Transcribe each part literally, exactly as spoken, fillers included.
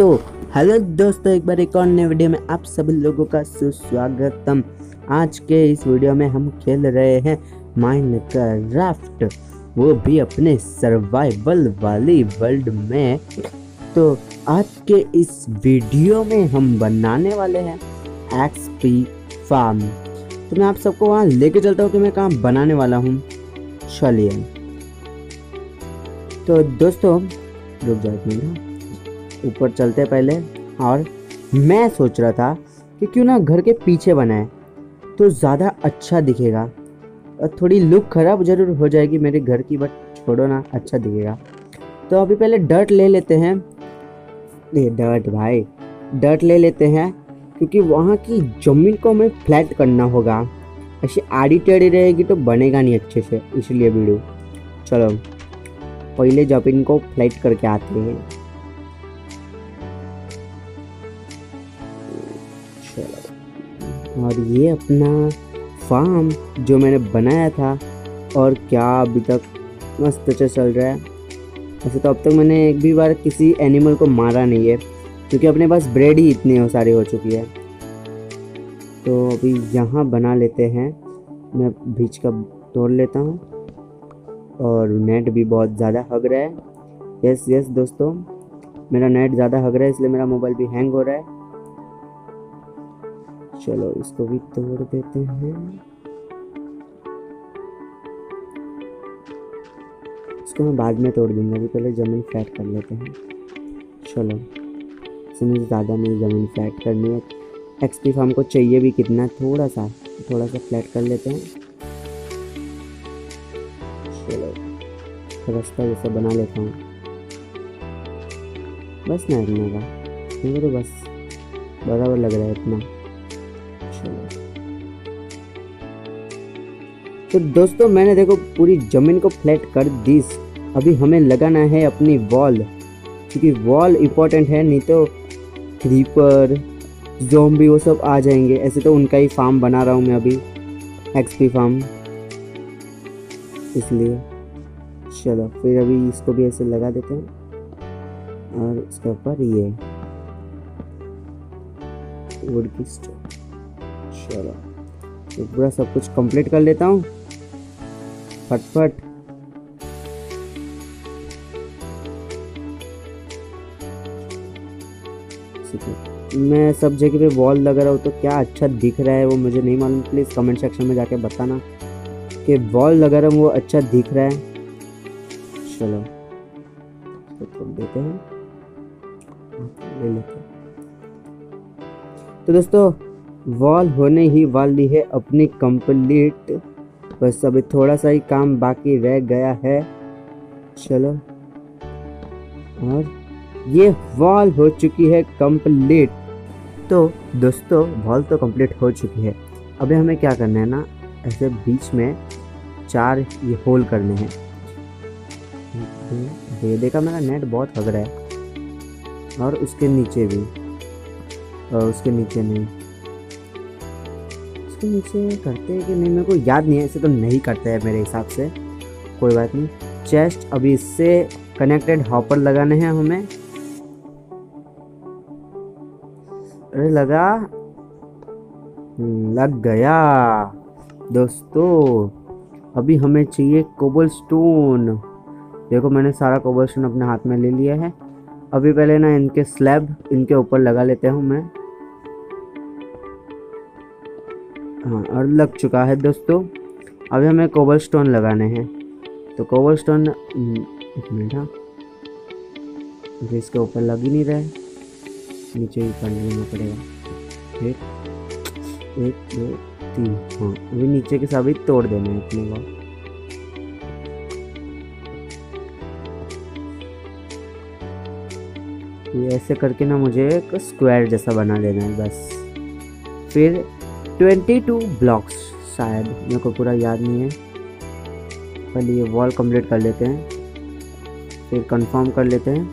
तो हेलो दोस्तों, एक बार एक और नए वीडियो में आप सभी लोगों का सुस्वागतम। आज के इस वीडियो में हम खेल रहे हैं माइनक्राफ्ट, वो भी अपने सर्वाइवल वाली वर्ल्ड में। तो आज के इस वीडियो में हम बनाने वाले हैं एक्सपी फार्म। तो मैं आप सबको वहाँ लेके चलता हूँ कि मैं कहाँ बनाने वाला हूँ। चलिए तो दोस्तों रुक जाओ एक मिनट, ऊपर चलते पहले। और मैं सोच रहा था कि क्यों ना घर के पीछे बनाए तो ज़्यादा अच्छा दिखेगा, और थोड़ी लुक खराब जरूर हो जाएगी मेरे घर की, बट छोड़ो ना, अच्छा दिखेगा। तो अभी पहले डर्ट ले लेते हैं। ये डर्ट भाई, डर्ट ले लेते हैं क्योंकि वहाँ की ज़मीन को हमें फ्लैट करना होगा। ऐसी आड़ी टेढ़ी रहेगी तो बनेगा नहीं अच्छे से, इसलिए वीडियो। चलो पहले ज़मीन को फ्लैट करके आते हैं। चलो, और ये अपना फार्म जो मैंने बनाया था, और क्या अभी तक मस्त अच्छा चल रहा है। वैसे तो अब तक मैंने एक भी बार किसी एनिमल को मारा नहीं है, क्योंकि अपने पास ब्रेड ही इतनी हो सारी हो चुकी है। तो अभी यहाँ बना लेते हैं। मैं बीच का तोड़ लेता हूँ, और नेट भी बहुत ज़्यादा हग रहा है। यस यस दोस्तों, मेरा नेट ज़्यादा हग रहा है, इसलिए मेरा मोबाइल भी हैंग हो रहा है। चलो इसको भी तोड़ देते हैं। इसको मैं बाद में तोड़ दूंगा, अभी पहले ज़मीन फ्लैट कर लेते हैं। चलो इसमें ज़्यादा नहीं ज़मीन फ्लैट करनी है। एक्सपी फार्म को चाहिए भी कितना, थोड़ा सा थोड़ा सा फ्लैट कर लेते हैं। चलो रास्ता जैसा बना लेता हूँ, बस ना इतना का, मेरे को तो बस बराबर लग रहा है इतना। चलो तो दोस्तों मैंने देखो पूरी ज़मीन को फ्लैट कर दी। अभी हमें लगाना है अपनी वॉल, क्योंकि वॉल इम्पोर्टेंट है, नहीं तो क्रीपर ज़ॉम्बी वो सब आ जाएंगे। ऐसे तो उनका ही फार्म बना रहा हूँ मैं अभी, एक्सपी फार्म, इसलिए। चलो फिर अभी इसको भी ऐसे लगा देते हैं, और इसके ऊपर ये वुड की स्टोन। चलो तो पूरा सब कुछ कंप्लीट कर लेता हूँ फटफट। मैं सब जगह पे वॉल लगा रहा हूँ, तो क्या अच्छा दिख रहा है वो मुझे नहीं मालूम। प्लीज़ कमेंट सेक्शन में जाके बताना कि वॉल लगा रहा हूँ वो अच्छा दिख रहा है। चलो तो कर देते हैं, ले लेते हैं। तो दोस्तों वॉल होने ही वाली है अपनी कंप्लीट, बस अभी थोड़ा सा ही काम बाकी रह गया है। चलो, और ये वॉल हो चुकी है कंप्लीट। तो दोस्तों वॉल तो कंप्लीट हो चुकी है। अभी हमें क्या करना है ना, ऐसे बीच में चार ये होल करने हैं। ये देखा, मेरा नेट बहुत हग रहा है, और उसके नीचे भी, और उसके नीचे नहीं, उसके नीचे करते हैं कि नहीं मेरे को याद नहीं है। ऐसे तो नहीं करते हैं मेरे हिसाब से, कोई बात नहीं। चेस्ट अभी इससे कनेक्टेड हॉपर लगाने हैं हमें। अरे लगा, लग गया दोस्तों। अभी हमें चाहिए कोबलस्टोन। देखो मैंने सारा कोबलस्टोन अपने हाथ में ले लिया है। अभी पहले ना इनके स्लैब इनके ऊपर लगा लेते हूँ मैं। हाँ, और लग चुका है दोस्तों। अभी हमें कोबलस्टोन लगाने हैं। तो कोबलस्टोन एक मिनट, हाँ अभी इसके ऊपर लग ही नहीं रहा है, नीचे ही कर लेना पड़ेगा। एक एक दो तीन, हाँ अभी नीचे के सभी तोड़ देने हैं अपने को। ये ऐसे करके ना मुझे एक स्क्वायर जैसा बना देना है बस। फिर बाईस ब्लॉक्स, शायद मेरे को पूरा याद नहीं है। पहले ये वॉल कंप्लीट कर लेते हैं, फिर कंफर्म कर लेते हैं।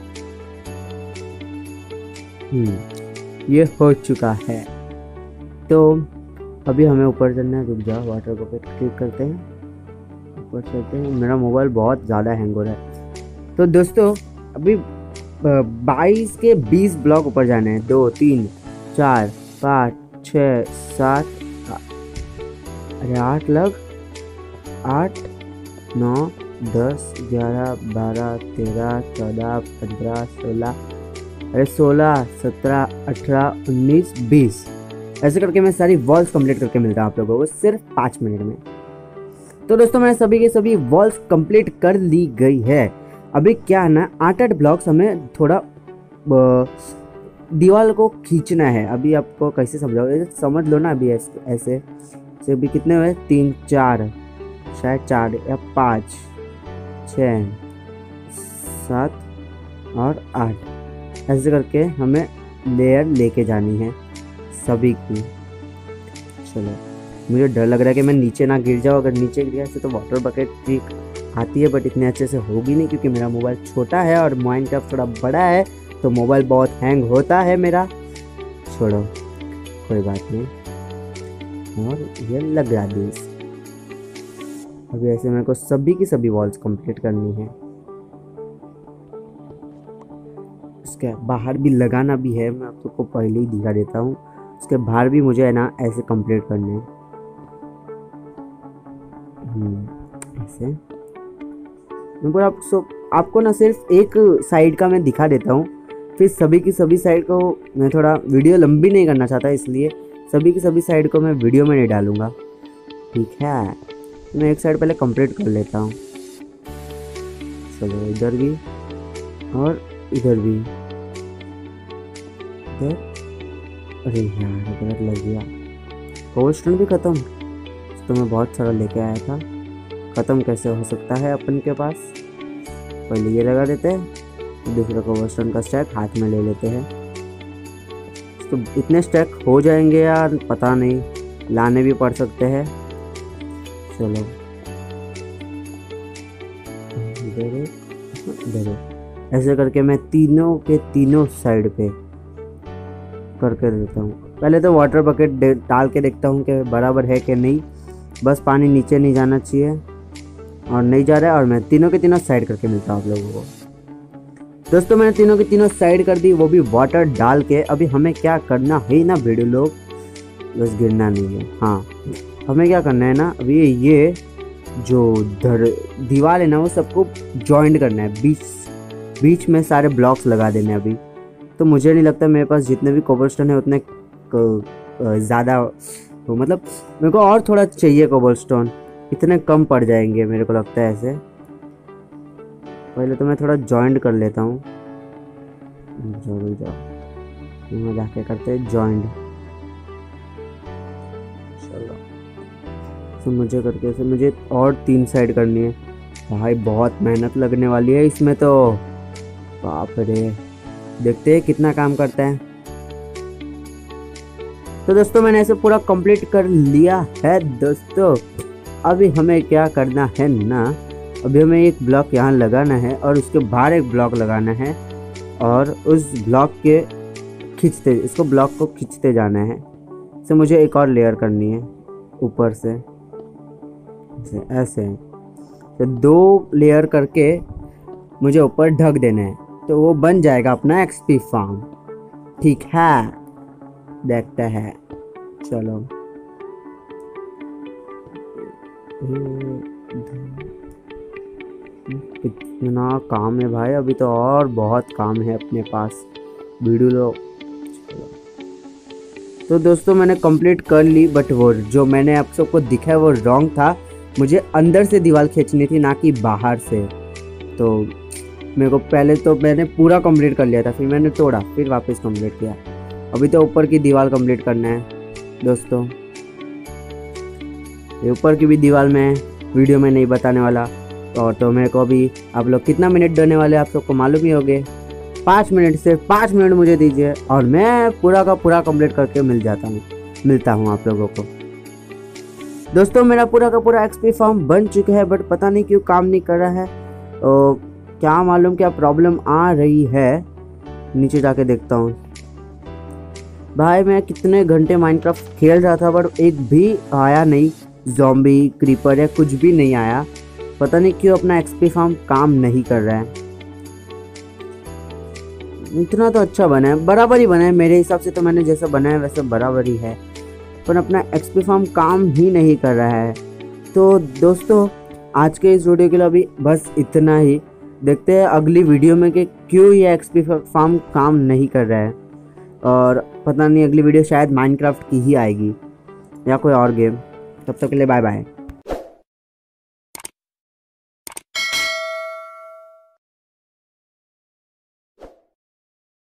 हम्म ये हो चुका है। तो अभी हमें ऊपर चलना है। रुक जाओ, वाटर को पे क्लिक करते हैं, ऊपर चलते हैं। मेरा मोबाइल बहुत ज़्यादा हैंग हो रहा है। तो दोस्तों अभी बाईस के बीस ब्लॉक ऊपर जाने हैं। दो तीन चार पाँच छः सात, अरे आठ लग, आठ नौ दस ग्यारह बारह तेरह चौदह पंद्रह सोलह, अरे सोलह सत्रह अठारह उन्नीस बीस, ऐसे करके मैं सारी वॉल्स कंप्लीट करके मिलता हूँ आप लोगों को सिर्फ पाँच मिनट में। तो दोस्तों मैंने सभी के सभी वॉल्स कंप्लीट कर ली गई है। अभी क्या है ना, आठ आठ ब्लॉक्स हमें थोड़ा दीवार को खींचना है। अभी आपको कैसे समझाओ, समझ लो ना। अभी ऐसे ऐसे से अभी कितने हुए, तीन चार, शायद चार या पाँच छः सात और आठ, ऐसे करके हमें लेयर लेके जानी है सभी की। चलो, मुझे डर लग रहा है कि मैं नीचे ना गिर जाऊँ। अगर नीचे गिर गया ऐसे तो वाटर बकेट ट्रिक आती है, बट इतने अच्छे से होगी नहीं क्योंकि मेरा मोबाइल छोटा है और माइनक्राफ्ट थोड़ा बड़ा है, तो मोबाइल बहुत हैंग होता है मेरा। छोड़ो, कोई बात नहीं। और ये लगा दी। अभी ऐसे मेरे को सभी की सभी वॉल्स कंप्लीट करनी है। इसके बाहर भी लगाना भी है, मैं आप सबको पहले ही दिखा देता हूँ। उसके बाहर भी मुझे है ना ऐसे कंप्लीट करने हैं। ऐसे मैं आप सब आपको ना सिर्फ एक साइड का मैं दिखा देता हूँ, फिर सभी की सभी साइड को मैं थोड़ा वीडियो लंबी नहीं करना चाहता, इसलिए सभी की सभी साइड को मैं वीडियो में नहीं डालूँगा। ठीक है, मैं एक साइड पहले कंप्लीट कर लेता हूँ। चलो, इधर भी और इधर भी। इधर, अरे यार गलत लग गया। कोबलस्टोन भी ख़त्म, तो मैं बहुत सारा लेके आया था। ख़त्म कैसे हो सकता है अपन के पास। पहले ये लगा देते हैं, दूसरा कोबलस्टोन का स्टैक हाथ में ले लेते हैं। तो इतने स्टैक हो जाएंगे यार, पता नहीं, लाने भी पड़ सकते हैं। चलो, इधर इधर ऐसे करके मैं तीनों के तीनों साइड पे करके देता हूँ। पहले तो वाटर बकेट डाल के देखता हूँ कि बराबर है कि नहीं, बस पानी नीचे नहीं जाना चाहिए, और नहीं जा रहा है। और मैं तीनों के तीनों साइड करके मिलता हूँ आप लोगों को। दोस्तों मैंने तीनों की तीनों साइड कर दी, वो भी वाटर डाल के। अभी हमें क्या करना है ना वीडियो लोग, बस गिरना नहीं है। हाँ, हमें क्या करना है ना, अभी ये जो धर दीवार है ना वो सबको जॉइंट करना है, बीच बीच में सारे ब्लॉक्स लगा देने हैं। अभी तो मुझे नहीं लगता मेरे पास जितने भी कोबलस्टोन है उतने ज़्यादा, तो मतलब मेरे को और थोड़ा चाहिए कोबलस्टोन, इतने कम पड़ जाएंगे मेरे को लगता है ऐसे। पहले तो मैं थोड़ा जॉइंट कर लेता हूँ। जरूर जाओ, मैं जाके करते हैं जॉइंट। चलो, तो मुझे करके से मुझे और तीन साइड करनी है। भाई बहुत मेहनत लगने वाली है इसमें तो, बाप रे। देखते हैं कितना काम करता है। तो दोस्तों मैंने ऐसे पूरा कंप्लीट कर लिया है दोस्तों। अभी हमें क्या करना है ना, अभी हमें एक ब्लॉक यहाँ लगाना है और उसके बाहर एक ब्लॉक लगाना है, और उस ब्लॉक के खींचते इसको ब्लॉक को खींचते जाना है। तो मुझे एक और लेयर करनी है ऊपर से, ऐसे ऐसे तो दो लेयर करके मुझे ऊपर ढक देना है, तो वो बन जाएगा अपना एक्सपी फार्म। ठीक है, देखते हैं। चलो, कितना काम है भाई, अभी तो और बहुत काम है अपने पास। वीडियो लो। तो दोस्तों मैंने कंप्लीट कर ली, बट वो जो मैंने आप सबको दिखा है वो रॉन्ग था। मुझे अंदर से दीवार खींचनी थी, ना कि बाहर से। तो मेरे को पहले तो मैंने पूरा कंप्लीट कर लिया था, फिर मैंने तोड़ा, फिर वापस कंप्लीट किया। अभी तो ऊपर की दीवार कंप्लीट करना है दोस्तों। ये ऊपर की भी दीवार में वीडियो में नहीं बताने वाला। और तो मेरे को अभी आप लोग कितना मिनट देने वाले आप सबको मालूम ही होंगे। पाँच मिनट, सिर्फ पाँच मिनट मुझे दीजिए और मैं पूरा का पूरा कंप्लीट करके मिल जाता हूँ मिलता हूँ आप लोगों को। दोस्तों मेरा पूरा का पूरा एक्सपी फार्म बन चुका है, बट पता नहीं क्यों काम नहीं कर रहा है। तो क्या मालूम क्या प्रॉब्लम आ रही है। नीचे जाके देखता हूँ। भाई मैं कितने घंटे माइनक्राफ्ट खेल रहा था, बट एक भी आया नहीं, ज़ॉम्बी क्रीपर या कुछ भी नहीं आया। पता नहीं क्यों अपना एक्सपी फार्म काम नहीं कर रहा है। इतना तो अच्छा बना है, बराबर ही बना है मेरे हिसाब से। तो मैंने जैसा बनाया वैसे बराबर ही है, पर अपना एक्सपी फार्म काम ही नहीं कर रहा है। तो दोस्तों आज के इस वीडियो के लिए अभी बस इतना ही। देखते हैं अगली वीडियो में कि क्यों ये एक्सपी फार्म काम नहीं कर रहा है। और पता नहीं अगली वीडियो शायद माइनक्राफ्ट की ही आएगी या कोई और गेम। तब तक के लिए बाय बाय।